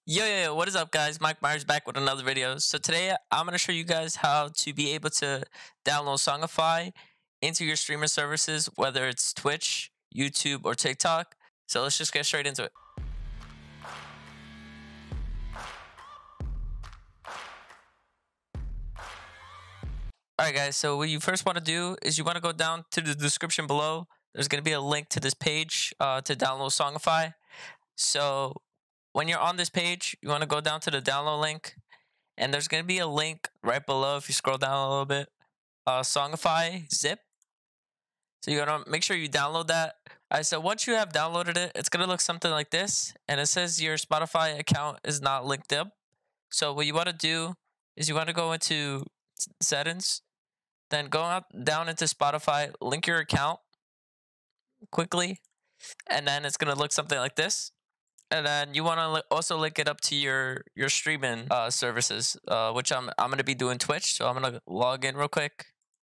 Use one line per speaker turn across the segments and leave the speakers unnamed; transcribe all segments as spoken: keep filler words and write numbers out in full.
Yo, yo, yo, what is up, guys? Mike Myers back with another video. So today I'm going to show you guys how to be able to download Songify into your streaming services, whether it's Twitch, YouTube, or TikTok. So let's just get straight into it. Alright guys, so what you first want to do is you want to go down to the description below. There's going to be a link to this page uh, to download Songify. So when you're on this page, you want to go down to the download link, and there's going to be a link right below if you scroll down a little bit. Uh, Songify zip. So you want to make sure you download that. Alright, so once you have downloaded it, it's going to look something like this, and it says your Spotify account is not linked up. So what you want to do is you want to go into settings, then go out down into Spotify, link your account quickly, and then it's going to look something like this. And then you want to li also link it up to your your streaming uh, services, uh, which I'm I'm gonna be doing Twitch. So I'm gonna log in real quick.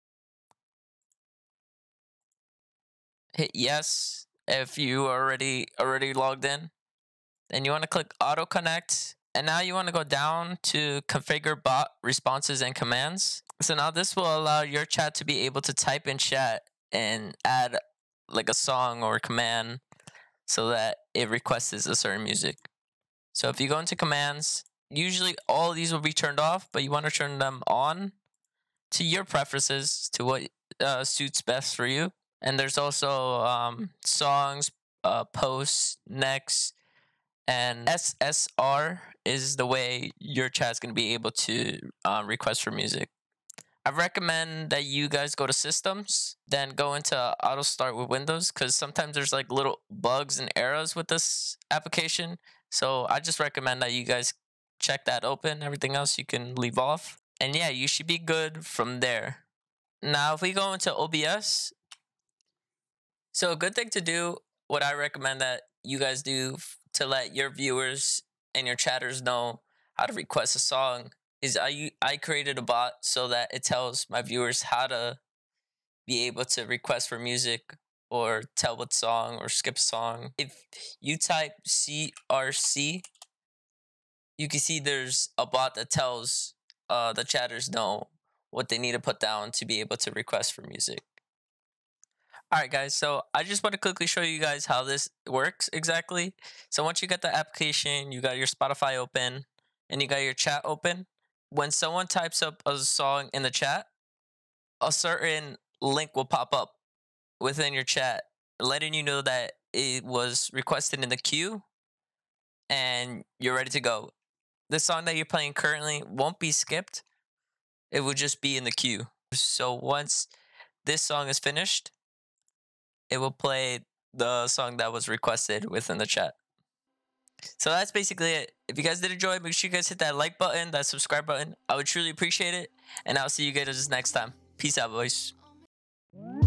Hit yes if you already already logged in. Then you want to click Auto Connect, and now you want to go down to Configure Bot Responses and Commands. So now this will allow your chat to be able to type in chat and add like a song or a command, so that it requests a certain music. So if you go into commands, usually all of these will be turned off, but you want to turn them on to your preferences, to what uh, suits best for you. And there's also um, songs, uh, posts, next, and S S R is the way your chat's going to be able to uh, request for music. I recommend that you guys go to systems, then go into auto start with Windows, because sometimes there's like little bugs and errors with this application. So I just recommend that you guys check that open. Everything else you can leave off. And yeah, you should be good from there. Now, if we go into O B S, so a good thing to do, what I recommend that you guys do to let your viewers and your chatters know how to request a song, is I I created a bot so that it tells my viewers how to be able to request for music or tell what song or skip a song. If you type C R C, you can see there's a bot that tells uh, the chatters know what they need to put down to be able to request for music. Alright guys, so I just want to quickly show you guys how this works exactly. So once you get the application, you got your Spotify open, and you got your chat open. When someone types up a song in the chat, a certain link will pop up within your chat, letting you know that it was requested in the queue and you're ready to go. The song that you're playing currently won't be skipped. It will just be in the queue. So once this song is finished, it will play the song that was requested within the chat. So that's basically it. If you guys did enjoy, make sure you guys hit that like button, that subscribe button. I would truly appreciate it. And I'll see you guys next time. Peace out, boys.